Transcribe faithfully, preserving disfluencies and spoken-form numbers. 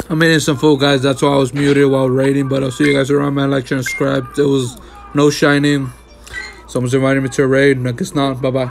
I'm hitting some food, guys. That's why I was muted while raiding. But I'll see you guys around, man. Like, share, and subscribe. There was no shining. Someone's inviting me to a raid. I guess not. Bye-bye.